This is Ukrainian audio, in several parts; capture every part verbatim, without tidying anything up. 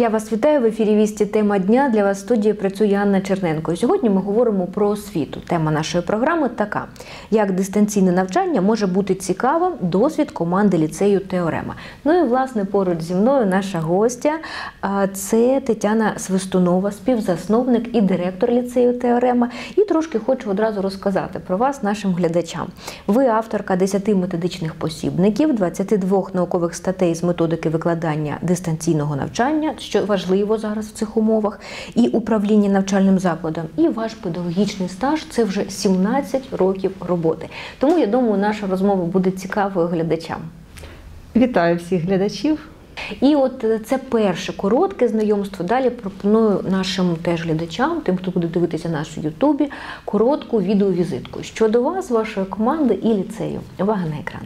Я вас вітаю в ефірі «Вісті. Тема дня». Для вас в студії працює Анна Черненко. І сьогодні ми говоримо про освіту. Тема нашої програми така: як дистанційне навчання може бути цікавим, досвід команди ліцею «Теорема». Ну і, власне, поруч зі мною наша гостя – це Тетяна Свистунова, співзасновник і директор ліцею «Теорема». І трошки хочу одразу розказати про вас нашим глядачам. Ви авторка десяти методичних посібників, двадцяти двох наукових статей з методики викладання дистанційного навчання, що важливо зараз в цих умовах, і управління навчальним закладом, і ваш педагогічний стаж – це вже сімнадцять років роботи. Тому, я думаю, наша розмова буде цікавою глядачам. Вітаю всіх глядачів. І от це перше коротке знайомство. Далі пропоную нашим теж глядачам, тим, хто буде дивитися нас у Ютубі, коротку відеовізитку щодо вас, вашої команди і ліцею. Увага на екран.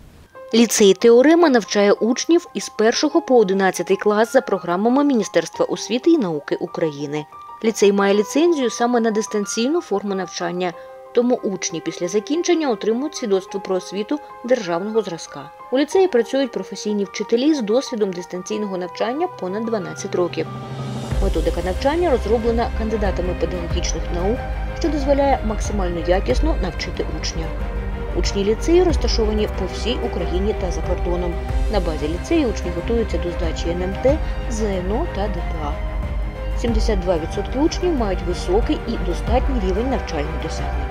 Ліцей «Теорема» навчає учнів із першого по одинадцятий клас за програмами Міністерства освіти і науки України. Ліцей має ліцензію саме на дистанційну форму навчання, тому учні після закінчення отримують свідоцтво про освіту державного зразка. У ліцеї працюють професійні вчителі з досвідом дистанційного навчання понад дванадцять років. Методика навчання розроблена кандидатами педагогічних наук, що дозволяє максимально якісно навчити учня. Учні ліцею розташовані по всій Україні та за кордоном. На базі ліцею учні готуються до здачі ен ем те, зе ен о та де пе а. сімдесят два відсотки учнів мають високий і достатній рівень навчальних досягнень.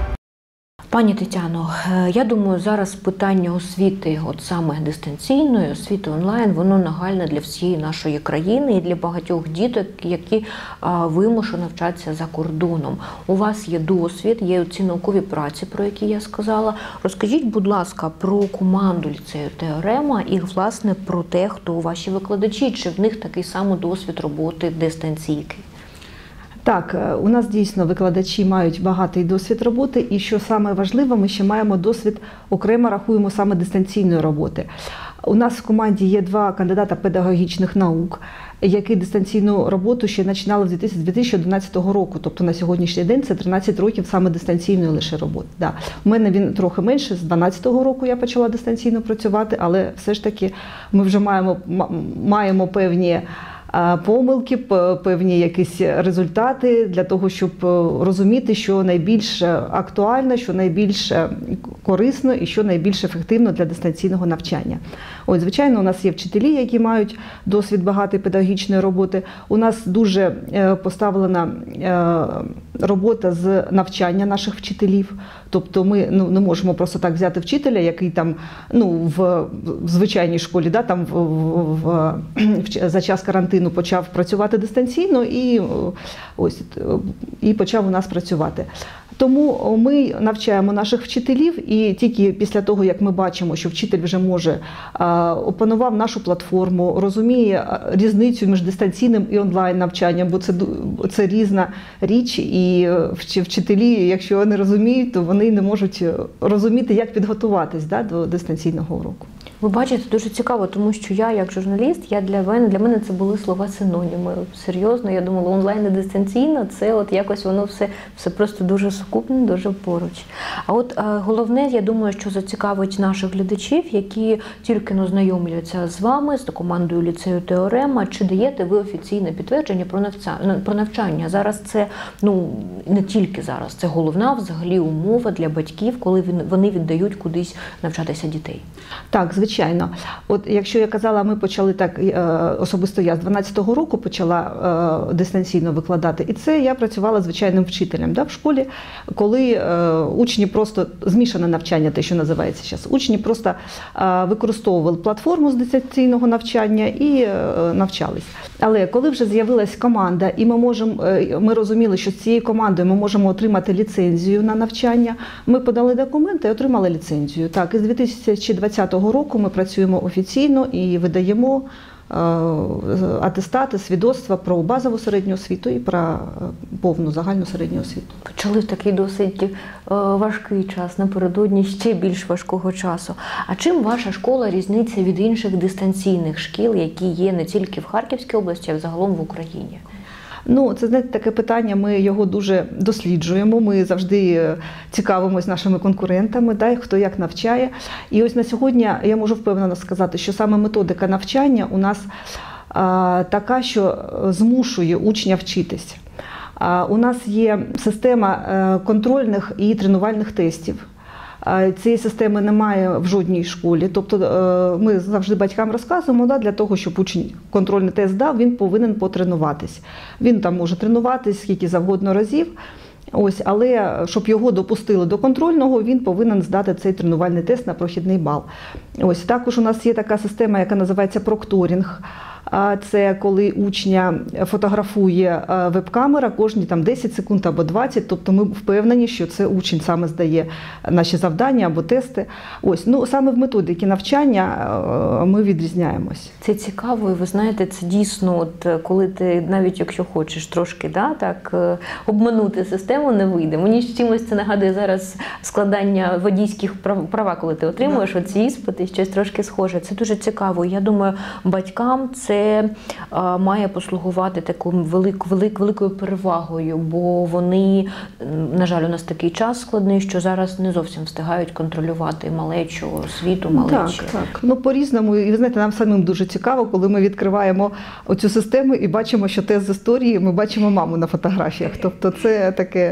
Пані Тетяно, я думаю, зараз питання освіти, от саме дистанційної, освіти онлайн, воно нагальне для всієї нашої країни і для багатьох діток, які а, вимушено навчатися за кордоном. У вас є досвід, є ці наукові праці, про які я сказала. Розкажіть, будь ласка, про команду ліцею «Теорема» і, власне, про те, хто ваші викладачі, чи в них такий самий досвід роботи дистанційки. Так, у нас дійсно викладачі мають багатий досвід роботи, і що саме важливо, ми ще маємо досвід, окремо рахуємо саме дистанційної роботи. У нас в команді є два кандидата педагогічних наук, які дистанційну роботу ще починали з дві тисячі одинадцятого року, тобто на сьогоднішній день це тринадцять років саме дистанційної лише роботи. Да. У мене він трохи менше, з дванадцятого року я почала дистанційно працювати, але все ж таки ми вже маємо, маємо певні помилки, певні якісь результати для того, щоб розуміти, що найбільш актуально, що найбільш корисно і що найбільш ефективно для дистанційного навчання. Ось, звичайно, у нас є вчителі, які мають досвід багатої педагогічної роботи. У нас дуже поставлена робота з навчання наших вчителів. Тобто ми ну, не можемо просто так взяти вчителя, який там ну, в, в звичайній школі, да, там в, в, в, за час карантину почав працювати дистанційно і, ось, і почав у нас працювати. Тому ми навчаємо наших вчителів, і тільки після того, як ми бачимо, що вчитель вже може опанував нашу платформу, розуміє різницю між дистанційним і онлайн навчанням, бо це, це різна річ, і вчителі, якщо не розуміють, то вони не можуть розуміти, як підготуватись да, до дистанційного уроку. Ви бачите, дуже цікаво, тому що я, як журналіст, я для мене, для мене це були слова синоніми. Серйозно, я думала, онлайн і дистанційно, це от якось воно все, все просто дуже сукупне, дуже поруч. А от а, головне, я думаю, що зацікавить наших глядачів, які тільки ну, знайомляться з вами, з командою ліцею «Теорема», чи даєте ви офіційне підтвердження про навчання? Про навчання. Зараз це, ну, не тільки зараз, це головна взагалі умова для батьків, коли вони віддають кудись навчатися дітей. Так, звичайно. От якщо я казала, ми почали так, особисто я з дванадцятого року почала дистанційно викладати, і це я працювала звичайним вчителем да, в школі, коли учні просто, змішане навчання, те, що називається зараз, учні просто використовували платформу з дистанційного навчання і навчались. Але коли вже з'явилась команда, і ми, можемо, ми розуміли, що з цією командою ми можемо отримати ліцензію на навчання, ми подали документи і отримали ліцензію. Так, із дві тисячі двадцятого року ми працюємо офіційно і видаємо атестати, свідоцтва про базову середню освіту і про повну загальну середню освіту. Почали в такий досить важкий час, напередодні ще більш важкого часу. А чим ваша школа різниця від інших дистанційних шкіл, які є не тільки в Харківській області, а взагалом в Україні? Ну, це, знаєте, таке питання, ми його дуже досліджуємо, ми завжди цікавимось нашими конкурентами, да, хто як навчає. І ось на сьогодні я можу впевнено сказати, що саме методика навчання у нас така, що змушує учня вчитись. У нас є система контрольних і тренувальних тестів. Цієї системи немає в жодній школі. Тобто ми завжди батькам розказуємо, да, для того, щоб учень контрольний тест дав, він повинен потренуватись. Він там може тренуватись скільки завгодно разів, ось, але щоб його допустили до контрольного, він повинен здати цей тренувальний тест на прохідний бал. Ось, також у нас є така система, яка називається прокторінг. Це коли учня фотографує веб-камера кожні там десять секунд або двадцять, тобто ми впевнені, що це учень саме здає наші завдання або тести. Ось, ну, саме в методиці навчання ми відрізняємось. Це цікаво, і ви знаєте, це дійсно, от, коли ти, навіть якщо хочеш трошки, да, так, обманути систему, не вийде. Мені з чимось це нагадує зараз складання водійських права, коли ти отримуєш да. оці іспити, щось трошки схоже. Це дуже цікаво. Я думаю, батькам це Це а, має послугувати такою велик, велик, великою перевагою, бо вони, на жаль, у нас такий час складний, що зараз не зовсім встигають контролювати малечу, освіту малечі. Так, так. Ну, по-різному. І ви знаєте, нам самим дуже цікаво, коли ми відкриваємо оцю систему і бачимо, що тест з історії, ми бачимо маму на фотографіях. Тобто це таке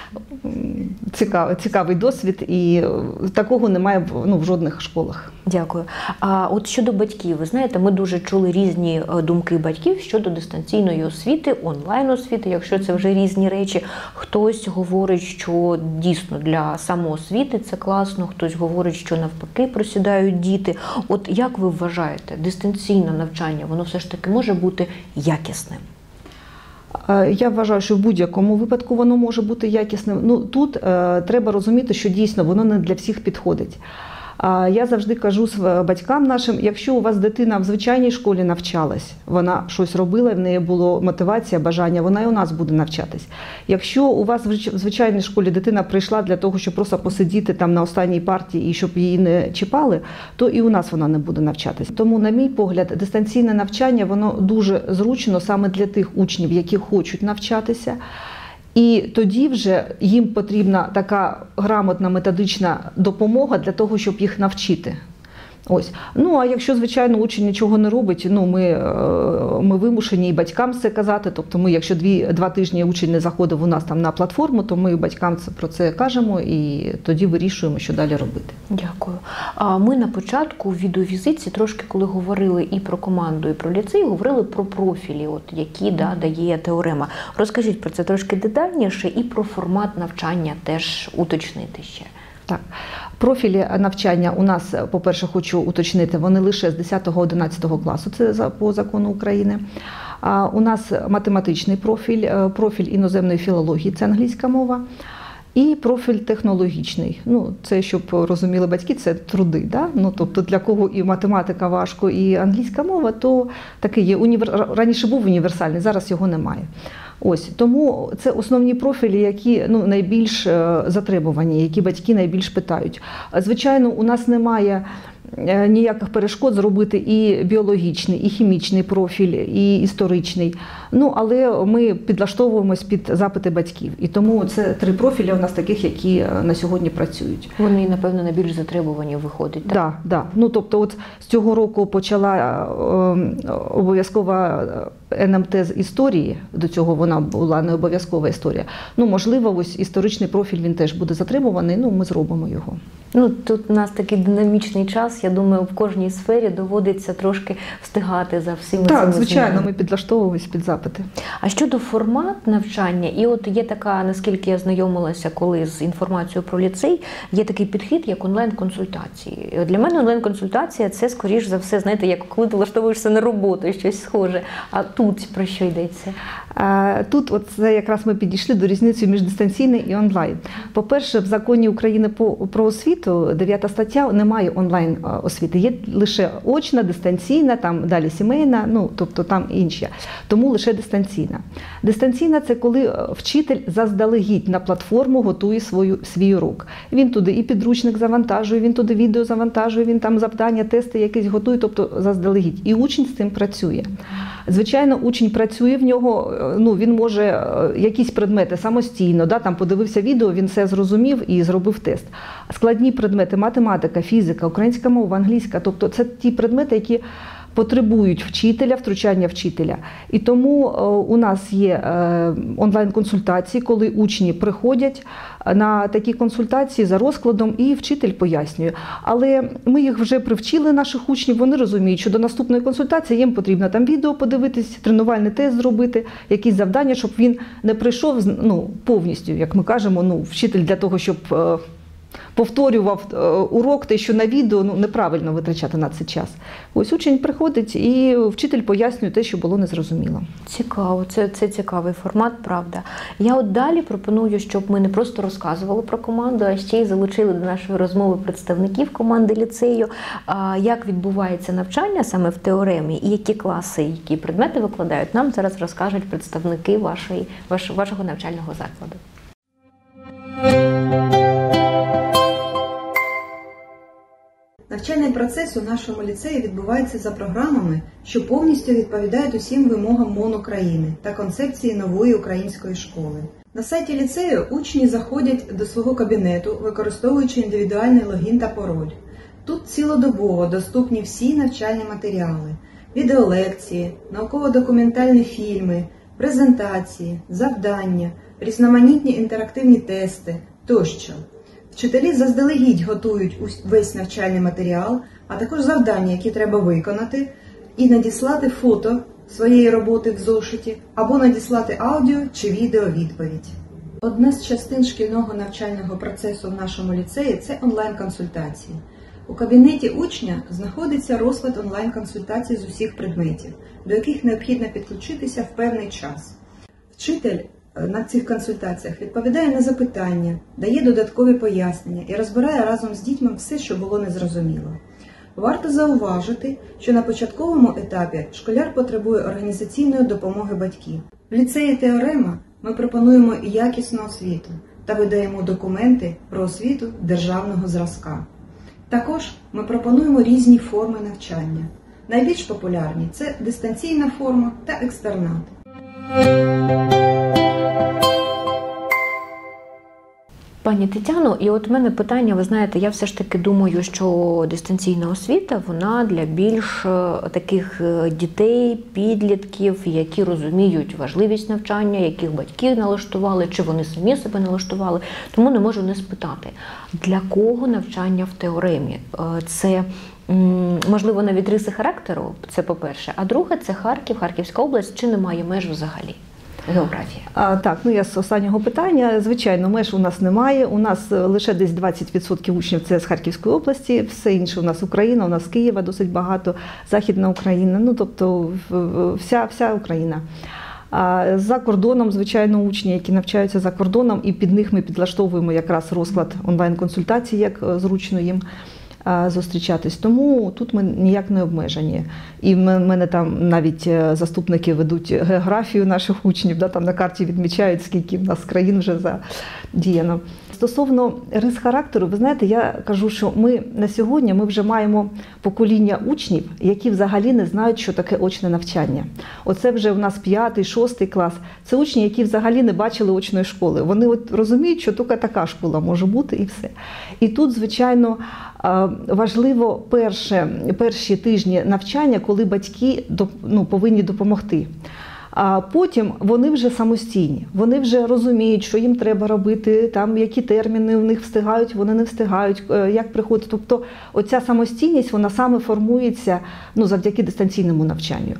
цікавий, цікавий досвід, і такого немає ну, в жодних школах. Дякую. А от щодо батьків, ви знаєте, ми дуже чули різні думки батьків щодо дистанційної освіти, онлайн-освіти, якщо це вже різні речі. Хтось говорить, що дійсно для самоосвіти це класно, хтось говорить, що навпаки просідають діти. От як ви вважаєте, дистанційне навчання, воно все ж таки може бути якісним? Я вважаю, що в будь-якому випадку воно може бути якісним. Ну, тут е, треба розуміти, що дійсно воно не для всіх підходить. Я завжди кажу батькам нашим, якщо у вас дитина в звичайній школі навчалась, вона щось робила, в неї була мотивація, бажання, вона і у нас буде навчатись. Якщо у вас в звичайній школі дитина прийшла для того, щоб просто посидіти там на останній парті і щоб її не чіпали, то і у нас вона не буде навчатись. Тому, на мій погляд, дистанційне навчання, воно дуже зручно саме для тих учнів, які хочуть навчатися. І тоді вже їм потрібна така грамотна методична допомога для того, щоб їх навчити. Ось. Ну, а якщо, звичайно, учень нічого не робить, ну, ми, ми вимушені і батькам це казати. Тобто ми, якщо дві, два тижні учень не заходив у нас там на платформу, то ми батькам це, про це кажемо і тоді вирішуємо, що далі робити. Дякую. А ми на початку в відеовізитці трошки, коли говорили і про команду, і про ліцей, говорили про профілі, от, які да, дає теорема. Розкажіть про це трошки детальніше і про формат навчання теж уточнити ще. Так. Профілі навчання у нас, по-перше, хочу уточнити, вони лише з десятого-одинадцятого класу, це по закону України. А у нас математичний профіль, профіль іноземної філології, це англійська мова, і профіль технологічний. Ну, це, щоб розуміли батьки, це труди. Да? Ну, тобто для кого і математика важко, і англійська мова, то такий є, універ... раніше був універсальний, зараз його немає. Ось, тому це основні профілі, які ну, найбільш затребувані, які батьки найбільш питають. Звичайно, у нас немає ніяких перешкод зробити і біологічний, і хімічний профіль, і історичний. Ну, але ми підлаштовуємось під запити батьків. І тому це три профілі у нас таких, які на сьогодні працюють. Вони, напевно, найбільш затребувані виходять, так? Так, да, да. Ну, тобто от з цього року почала е, обов'язкова ен ем те з історії, до цього вона була не обов'язкова історія. Ну, можливо, ось історичний профіль, він теж буде затребуваний, ну, ми зробимо його. Ну, тут у нас такий динамічний час, я думаю, в кожній сфері доводиться трошки встигати за всіми цими. Так, звичайно, ми підлаштовуємось під запити. А щодо формат навчання, і от є така, наскільки я знайомилася коли з інформацією про ліцей, є такий підхід, як онлайн-консультації. Для мене онлайн-консультація – це, скоріш за все, знаєте, як коли ти влаштовуєшся на роботу, щось схоже. А тут про що йдеться? Тут от це якраз ми підійшли до різниці між дистанційним і онлайн. По-перше, в законі України про освіту, дев'ята стаття, немає онлайн освіти. Є лише очна, дистанційна, там далі сімейна, ну, тобто там інші. Тому лише дистанційна. Дистанційна – це коли вчитель заздалегідь на платформу готує свою, свій урок. Він туди і підручник завантажує, він туди відео завантажує, він там завдання, тести якісь готує, тобто заздалегідь. І учень з цим працює. Звичайно, учень працює в нього, ну, він може якісь предмети самостійно, да, там подивився відео, він все зрозумів і зробив тест. Складні предмети – математика, фізика, українська мова, англійська, тобто це ті предмети, які потребують вчителя, втручання вчителя. І тому у нас є онлайн-консультації, коли учні приходять на такі консультації за розкладом і вчитель пояснює. Але ми їх вже привчили, наших учнів, вони розуміють, що до наступної консультації їм потрібно там відео подивитись, тренувальний тест зробити, якісь завдання, щоб він не прийшов ну, повністю, як ми кажемо, ну, вчитель для того, щоб повторював урок, те, що на відео, ну, неправильно витрачати на це час. Ось учень приходить і вчитель пояснює те, що було незрозуміло. Цікаво, це, це цікавий формат, правда. Я от далі пропоную, щоб ми не просто розказували про команду, а ще й залучили до нашої розмови представників команди ліцею, як відбувається навчання саме в теоремі і які класи, які предмети викладають, нам зараз розкажуть представники вашої, вашого навчального закладу. Навчальний процес у нашому ліцеї відбувається за програмами, що повністю відповідають усім вимогам МОН України та концепції нової української школи. На сайті ліцею учні заходять до свого кабінету, використовуючи індивідуальний логін та пароль. Тут цілодобово доступні всі навчальні матеріали, відеолекції, науково-документальні фільми, презентації, завдання, різноманітні інтерактивні тести тощо. Вчителі заздалегідь готують весь навчальний матеріал, а також завдання, які треба виконати, і надіслати фото своєї роботи в зошиті, або надіслати аудіо чи відео відповідь. Одна з частин шкільного навчального процесу в нашому ліцеї – це онлайн-консультації. У кабінеті учня знаходиться розклад онлайн-консультацій з усіх предметів, до яких необхідно підключитися в певний час. Вчитель на цих консультаціях відповідає на запитання, дає додаткові пояснення і розбирає разом з дітьми все, що було незрозуміло. Варто зауважити, що на початковому етапі школяр потребує організаційної допомоги батьків. В ліцеї Теорема ми пропонуємо якісну освіту та видаємо документи про освіту державного зразка. Також ми пропонуємо різні форми навчання. Найбільш популярні – це дистанційна форма та екстернат. Пані Тетяно, і от в мене питання, ви знаєте, я все ж таки думаю, що дистанційна освіта, вона для більш таких дітей, підлітків, які розуміють важливість навчання, яких батьки налаштували, чи вони самі себе налаштували. Тому не можу не спитати, для кого навчання в теоремі? Це, можливо, навіть риси характеру, це по-перше, а друге, це Харків, Харківська область, чи немає меж взагалі? Географія. А, так, ну я з останнього питання. Звичайно, меж у нас немає. У нас лише десь двадцять відсотків учнів це з Харківської області, все інше у нас Україна, у нас Києва досить багато, Західна Україна, ну тобто вся, вся Україна. А за кордоном, звичайно, учні, які навчаються за кордоном, і під них ми підлаштовуємо якраз розклад онлайн-консультацій, як зручно їм зустрічатись. Тому тут ми ніяк не обмежені. І в мене там навіть заступники ведуть географію наших учнів, да, там на карті відмічають, скільки в нас країн вже задіяно. Стосовно рис характеру, ви знаєте, я кажу, що ми на сьогодні ми вже маємо покоління учнів, які взагалі не знають, що таке очне навчання. Оце вже в нас п'ятий, шостий клас. Це учні, які взагалі не бачили очної школи. Вони от розуміють, що тільки така школа може бути і все. І тут, звичайно, важливо перше, перші тижні навчання, коли батьки ну, повинні допомогти. А потім вони вже самостійні, вони вже розуміють, що їм треба робити, там, які терміни у них встигають, вони не встигають, як приходити. Тобто оця самостійність, вона саме формується ну, завдяки дистанційному навчанню.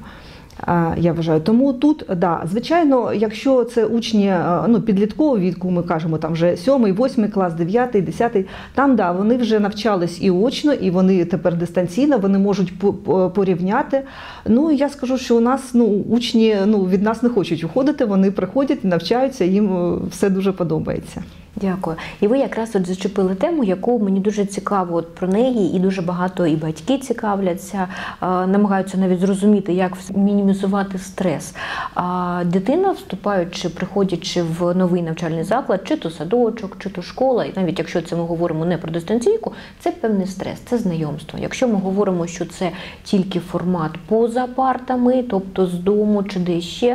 Я вважаю. Тому тут, да, звичайно, якщо це учні ну, підліткового віку, ми кажемо, там вже сьомий, восьмий клас, дев'ятий, десятий, там, да, вони вже навчались і очно, і вони тепер дистанційно, вони можуть порівняти. Ну, я скажу, що у нас ну, учні ну, від нас не хочуть уходити, вони приходять, навчаються, їм все дуже подобається. Дякую. І ви якраз от зачепили тему, яку мені дуже цікаво от про неї, і дуже багато і батьки цікавляться, намагаються навіть зрозуміти, як мінімізувати стрес. Дитина, вступаючи, приходячи в новий навчальний заклад, чи то садочок, чи то школа, і навіть якщо це ми говоримо не про дистанційку, це певний стрес, це знайомство. Якщо ми говоримо, що це тільки формат поза партами, тобто з дому чи де ще,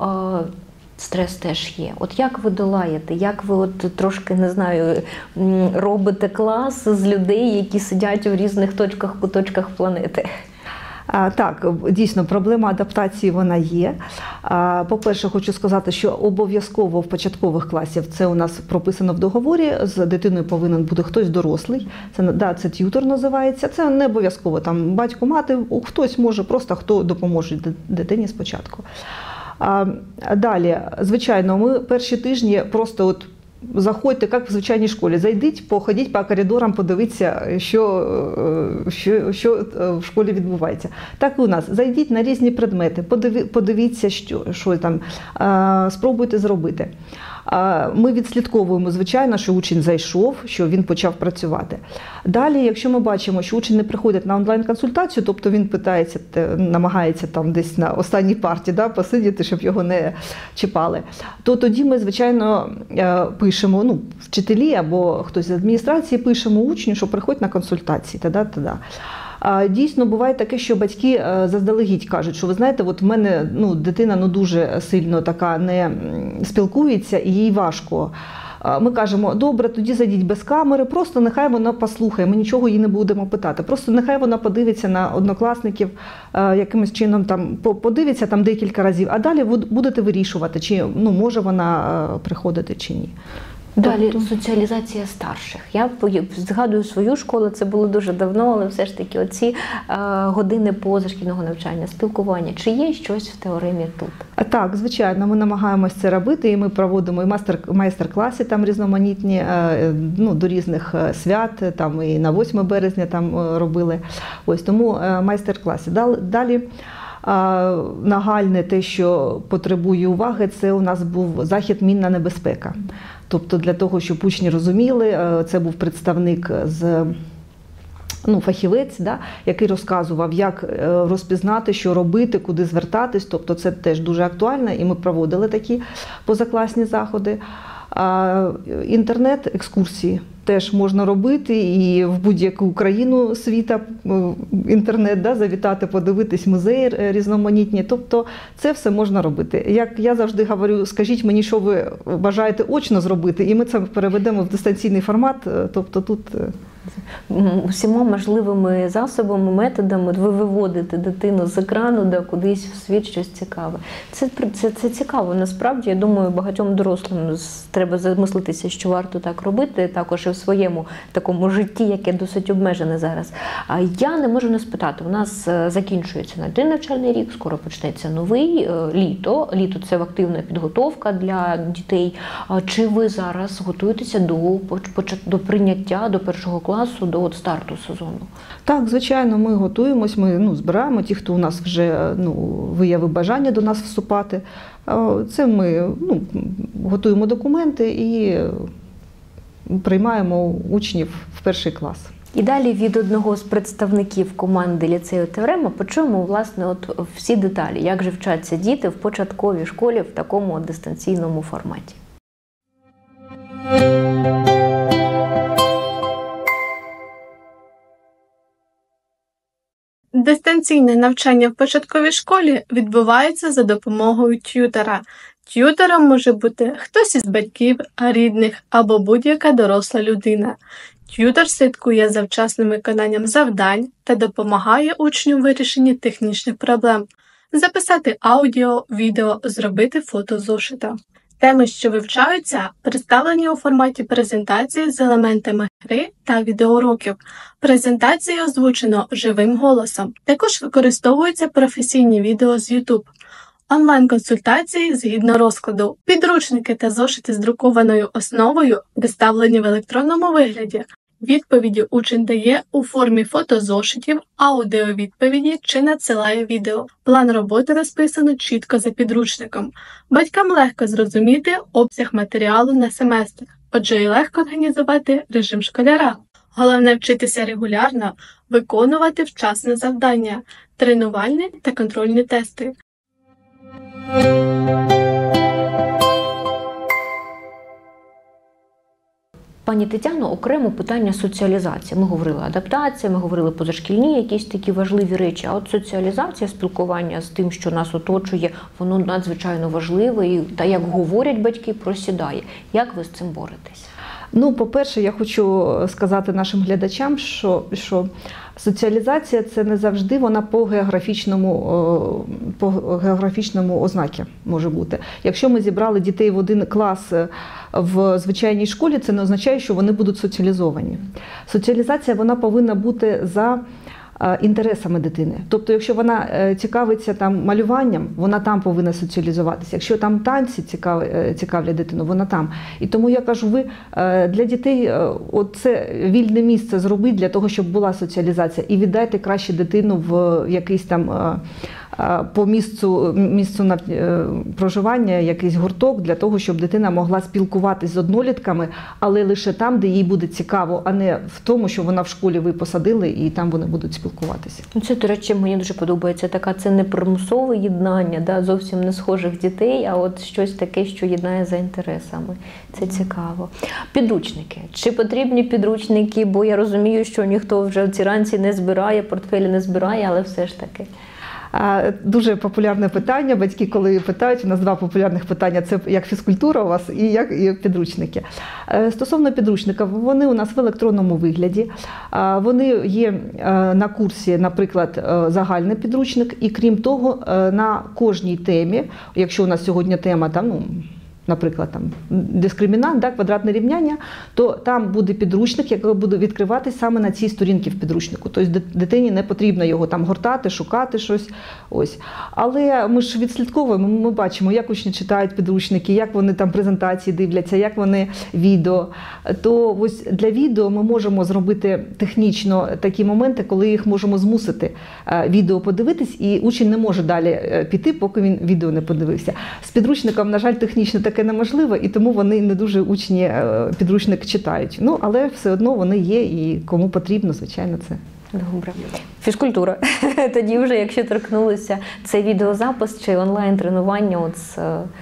стрес теж є. От як ви долаєте, як ви от трошки, не знаю, робите клас з людей, які сидять у різних точках, куточках планети? А, так, дійсно, проблема адаптації вона є. А, по-перше, хочу сказати, що обов'язково в початкових класів, це у нас прописано в договорі, з дитиною повинен бути хтось дорослий. Це, да, це т'ютор називається. Це не обов'язково там батько, мати, хтось може, просто хто допоможе дитині спочатку. А, далі, звичайно, ми перші тижні просто от заходьте, як в звичайній школі, зайдіть, походіть по коридорам, подивіться, що, що, що в школі відбувається. Так і у нас. Зайдіть на різні предмети, подивіться, що, що там, спробуйте зробити. Ми відслідковуємо, звичайно, що учень зайшов, що він почав працювати. Далі, якщо ми бачимо, що учень не приходить на онлайн-консультацію, тобто він питається, намагається там десь на останній парті, да, посидіти, щоб його не чіпали, то тоді ми, звичайно, пишемо, ну, вчителі або хтось з адміністрації пишемо учню, що приходь на консультації, та-да, та-да. Дійсно, буває таке, що батьки заздалегідь кажуть, що ви знаєте, от в мене ну, дитина ну, дуже сильно така не спілкується і їй важко. Ми кажемо, добре, тоді зайдіть без камери, просто нехай вона послухає, ми нічого їй не будемо питати. Просто нехай вона подивиться на однокласників, якимось чином там подивиться там декілька разів, а далі будете вирішувати, чи ну, може вона приходити чи ні. Далі тобто... соціалізація старших. Я згадую свою школу, це було дуже давно, але все ж таки оці е, години позашкільного навчання, спілкування. Чи є щось в теоремі тут? Так, звичайно, ми намагаємось це робити, і ми проводимо і майстер, майстер-класи там різноманітні, е, ну, до різних свят, там і на восьме березня там робили. Ось тому е, майстер-класи. Далі А нагальне те, що потребує уваги, це у нас був захід «Мінна небезпека». Тобто для того, щоб учні розуміли, це був представник з ну, фахівець, да, який розказував, як розпізнати, що робити, куди звертатись. Тобто це теж дуже актуально, і ми проводили такі позакласні заходи. А інтернет-екскурсії теж можна робити і в будь-яку країну світа, інтернет, да, завітати, подивитись музеї різноманітні. Тобто це все можна робити. Як я завжди говорю, скажіть мені, що ви бажаєте очно зробити, і ми це переведемо в дистанційний формат. Тобто тут усіма можливими засобами, методами ви виводите дитину з екрану, да, кудись в світ, щось цікаве. Це, це, це цікаво. Насправді, я думаю, багатьом дорослим треба замислитися, що варто так робити, також і в своєму такому житті, яке досить обмежене зараз. А я не можу не спитати, у нас закінчується на один навчальний рік, скоро почнеться новий, літо. Літо – це активна підготовка для дітей. Чи ви зараз готуєтеся до, до прийняття, до першого класу? класу до от старту сезону? Так, звичайно, ми готуємось, ми ну, збираємо ті, хто у нас вже ну, виявив бажання до нас вступати. Це ми ну, готуємо документи і приймаємо учнів в перший клас. І далі від одного з представників команди ліцею Теорема почуємо, власне, от всі деталі, як же вчаться діти в початковій школі в такому дистанційному форматі. Дистанційне навчання в початковій школі відбувається за допомогою т'ютора. Т'ютором може бути хтось із батьків, рідних або будь-яка доросла людина. Т'ютор слідкує за вчасним виконанням завдань та допомагає учню в вирішенні технічних проблем. Записати аудіо, відео, зробити фото зошита. Теми, що вивчаються, представлені у форматі презентації з елементами гри та відеоуроків. Презентації озвучено живим голосом. Також використовуються професійні відео з YouTube. Онлайн-консультації згідно розкладу. Підручники та зошити з друкованою основою представлені в електронному вигляді. Відповіді учень дає у формі фотозошитів, аудіовідповіді чи надсилає відео. План роботи розписано чітко за підручником. Батькам легко зрозуміти обсяг матеріалу на семестр, отже і легко організувати режим школяра. Головне вчитися регулярно, виконувати вчасне завдання, тренувальні та контрольні тести. Пані Тетяно, окремо питання соціалізації. Ми говорили адаптація, ми говорили позашкільні якісь такі важливі речі, а от соціалізація, спілкування з тим, що нас оточує, воно надзвичайно важливе і, та як говорять батьки, просідає. Як ви з цим боретесь? Ну, по-перше, я хочу сказати нашим глядачам, що, що соціалізація – це не завжди вона по географічному, по географічному ознакі може бути. Якщо ми зібрали дітей в один клас в звичайній школі, це не означає, що вони будуть соціалізовані. Соціалізація вона повинна бути за інтересами дитини. Тобто, якщо вона цікавиться там малюванням, вона там повинна соціалізуватися. Якщо там танці цікавлять дитину, вона там. І тому я кажу, ви для дітей оце вільне місце зробіть для того, щоб була соціалізація. І віддайте краще дитину в якийсь там по місцю, місцю на проживання, якийсь гурток, для того, щоб дитина могла спілкуватись з однолітками, але лише там, де їй буде цікаво, а не в тому, що вона в школі ви посадили і там вони будуть спілкуватися. Це, до речі, мені дуже подобається. Така це не примусове єднання, да, зовсім не схожих дітей, а от щось таке, що єднає за інтересами. Це цікаво. Підручники. Чи потрібні підручники? Бо я розумію, що ніхто вже в ці ранці не збирає, портфелі не збирає, але все ж таки. Дуже популярне питання. Батьки, коли питають, у нас два популярних питання – це як фізкультура у вас і як і підручники. Стосовно підручників, вони у нас в електронному вигляді. Вони є на курсі, наприклад, загальний підручник, і крім того, на кожній темі, якщо у нас сьогодні тема там, ну, наприклад, там дискримінант, да, квадратне рівняння, то там буде підручник, який буде відкриватись саме на цій сторінці в підручнику. Тобто дитині не потрібно його там гортати, шукати щось. Ось. Але ми ж відслідковуємо, ми бачимо, як учні читають підручники, як вони там презентації дивляться, як вони відео. То ось для відео ми можемо зробити технічно такі моменти, коли їх можемо змусити відео подивитись, і учень не може далі піти, поки він відео не подивився. З підручником, на жаль, технічно таке неможливо, і тому вони не дуже учні підручник читають. Ну, але все одно вони є, і кому потрібно, звичайно, це. Добре. Фізкультура. Тоді вже, якщо торкнулися, це відеозапис чи онлайн-тренування от з...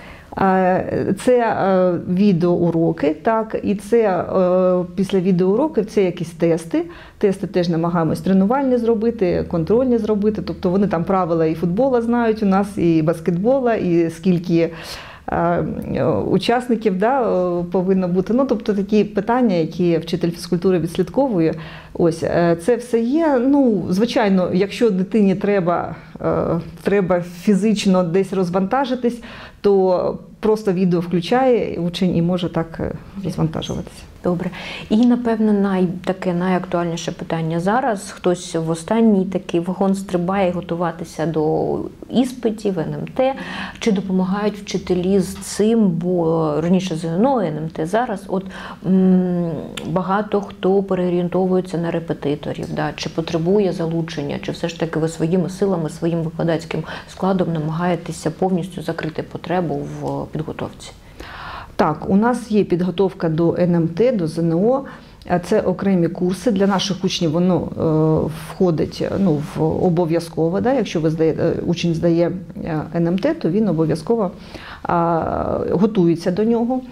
Це відеоуроки, так, і це після відеоуроків це якісь тести. Тести теж намагаємось тренувальні зробити, контрольні зробити, тобто вони там правила і футбола знають у нас, і баскетбола, і скільки учасників, да, повинно бути. Ну, тобто такі питання, які вчитель фізкультури відслідковує. Ось, це все є. Ну, звичайно, якщо дитині треба, треба фізично десь розвантажитись, то просто відео включає учень і може так розвантажуватися. Добре. І, напевно, най, таке найактуальніше питання зараз. Хтось в останній такий вагон стрибає готуватися до іспитів, ен ем те. Чи допомагають вчителі з цим? Бо раніше зе ен о, ен ем те зараз. От м, багато хто переорієнтовується на репетиторів. Да? Чи потребує залучення, чи все ж таки ви своїми силами, своїм викладацьким складом намагаєтеся повністю закрити потребу в підготовці? Так, у нас є підготовка до ен ем те, до зе ен о. Це окремі курси. Для наших учнів воно е, входить, ну, в обов'язково. Да? Якщо ви здає, учень здає ен ем те, то він обов'язково е, готується до нього.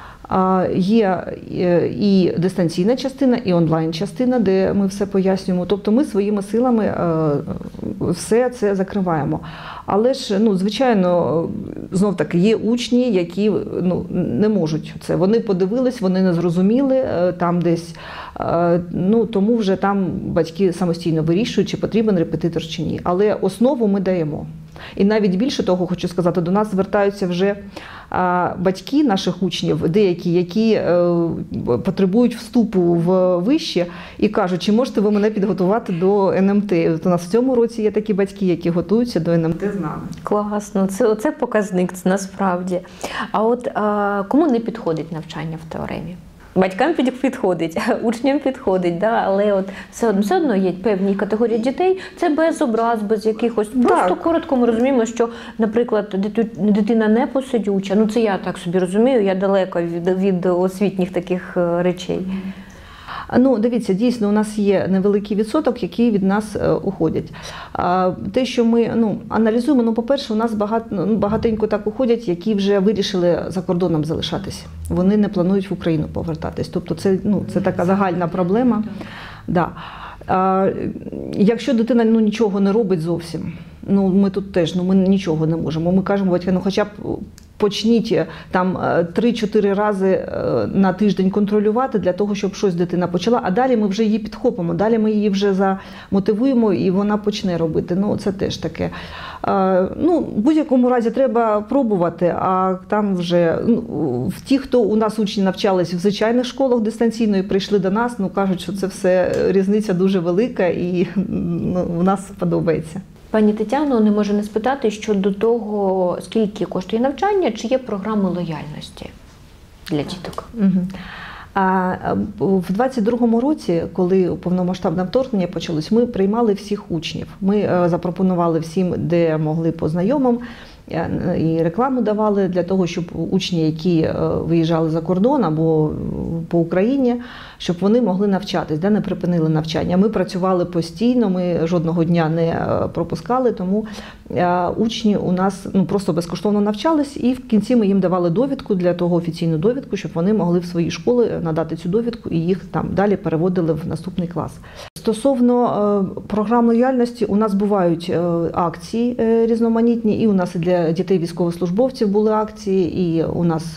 Є і дистанційна частина, і онлайн-частина, де ми все пояснюємо. Тобто ми своїми силами все це закриваємо. Але ж, ну, звичайно, знов-таки є учні, які, ну, не можуть це. Вони подивились, вони не зрозуміли там десь. Ну, тому вже там батьки самостійно вирішують, чи потрібен репетитор, чи ні. Але основу ми даємо. І навіть більше того, хочу сказати, до нас звертаються вже батьки наших учнів, деякі, які потребують вступу в вище, і кажуть, чи можете ви мене підготувати до ен ем те. От у нас в цьому році є такі батьки, які готуються до ен ем те з нами. Класно, це, оце показник, це насправді. А от а, кому не підходить навчання в теоремі? Батькам підходить, учням підходить, да? Але от все одно, все одно є певні категорії дітей, це без образ, без якихось, просто так. Коротко ми розуміємо, що, наприклад, дитина не посидюча, ну це я так собі розумію, я далеко від, від освітніх таких речей. Ну, дивіться, дійсно, у нас є невеликий відсоток, який від нас е, уходять. А, те, що ми, ну, аналізуємо, ну, по-перше, у нас багато, ну, багатенько так уходять, які вже вирішили за кордоном залишатися. Вони не планують в Україну повертатись. Тобто це, ну, це така загальна проблема. Да. А, якщо дитина, ну, нічого не робить зовсім, ну, ми тут теж, ну, ми нічого не можемо. Ми кажемо батькам, ну, хоча б почніть там три-чотири рази на тиждень контролювати для того, щоб щось дитина почала, а далі ми вже її підхопимо, далі ми її вже замотивуємо і вона почне робити. Ну, це теж таке. Ну, в будь-якому разі треба пробувати, а там вже ну, ті, хто у нас учні навчались в звичайних школах дистанційно і прийшли до нас, ну кажуть, що це все різниця дуже велика і ну, в нас подобається. Пані Тетяно, не можу не спитати щодо того, скільки коштує навчання, чи є програми лояльності для діток? Угу. А в двадцять другому році, коли повномасштабне вторгнення почалось, ми приймали всіх учнів. Ми запропонували всім, де могли по знайомим, і рекламу давали для того, щоб учні, які виїжджали за кордон або по Україні, щоб вони могли навчатись, де не припинили навчання. Ми працювали постійно, ми жодного дня не пропускали, тому учні у нас ну, просто безкоштовно навчались, і в кінці ми їм давали довідку, для того офіційну довідку, щоб вони могли в свої школи надати цю довідку і їх там далі переводили в наступний клас. Стосовно програм лояльності, у нас бувають акції різноманітні, і у нас і для дітей військовослужбовців були акції, і у нас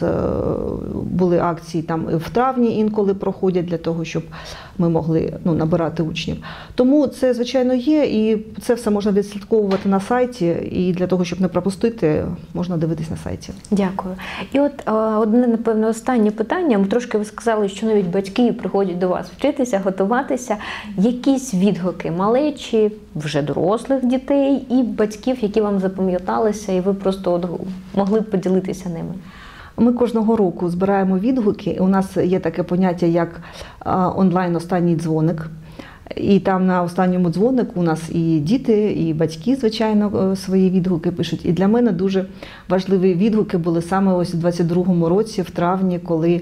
були акції там в травні інколи проходять для того, щоб ми могли ну, набирати учнів. Тому це, звичайно, є, і це все можна відслідковувати на сайті, і для того, щоб не пропустити, можна дивитись на сайті. Дякую. І от одне, напевно, останнє питання. Ми трошки ви сказали, що навіть батьки приходять до вас вчитися, готуватися. Якісь відгуки малечі, вже дорослих дітей і батьків, які вам запам'яталися, і ви просто от могли б поділитися ними? Ми кожного року збираємо відгуки. У нас є таке поняття, як онлайн останній дзвоник. І там на останньому дзвонику у нас і діти, і батьки, звичайно, свої відгуки пишуть. І для мене дуже важливі відгуки були саме ось у двадцять другому році, в травні, коли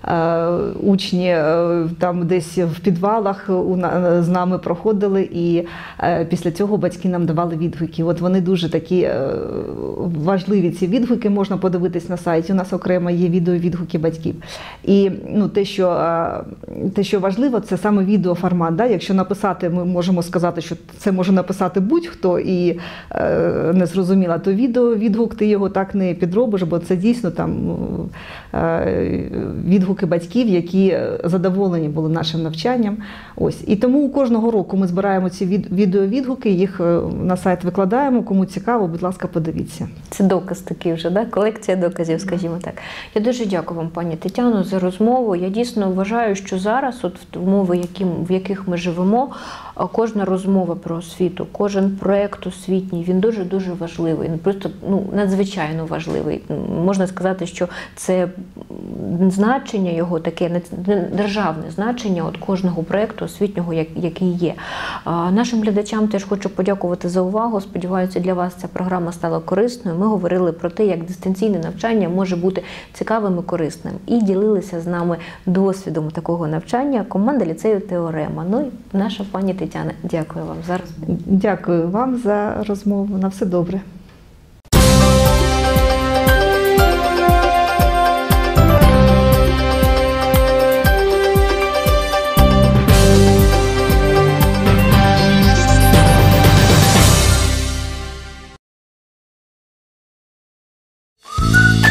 учні там десь в підвалах з нами проходили, і після цього батьки нам давали відгуки. От вони дуже такі важливі, ці відгуки, можна подивитись на сайті, у нас окремо є відеовідгуки батьків. І ну, те, що, те, що важливо, це саме відеоформат. Да? Якщо написати, ми можемо сказати, що це може написати будь-хто і не зрозуміло, то відеовідгук ти його так не підробиш, бо це дійсно там відгук батьків, які задоволені були нашим навчанням. Ось. І тому кожного року ми збираємо ці відеовідгуки, їх на сайт викладаємо. Кому цікаво, будь ласка, подивіться. Це доказ такий вже, да? Колекція доказів, скажімо так. Я дуже дякую вам, пані Тетяно, за розмову. Я дійсно вважаю, що зараз, от в умови, в яких ми живемо, кожна розмова про освіту, кожен проєкт освітній, він дуже-дуже важливий. Просто ну, надзвичайно важливий. Можна сказати, що це значення його, таке державне значення от кожного проєкту освітнього, який є. Нашим глядачам теж хочу подякувати за увагу. Сподіваюся, для вас ця програма стала корисною. Ми говорили про те, як дистанційне навчання може бути цікавим і корисним. І ділилися з нами досвідом такого навчання команда ліцею Теорема. Ну і наша пані Тетяна, дякую вам за розмову. Дякую вам за розмову. На все добре. We'll be right back.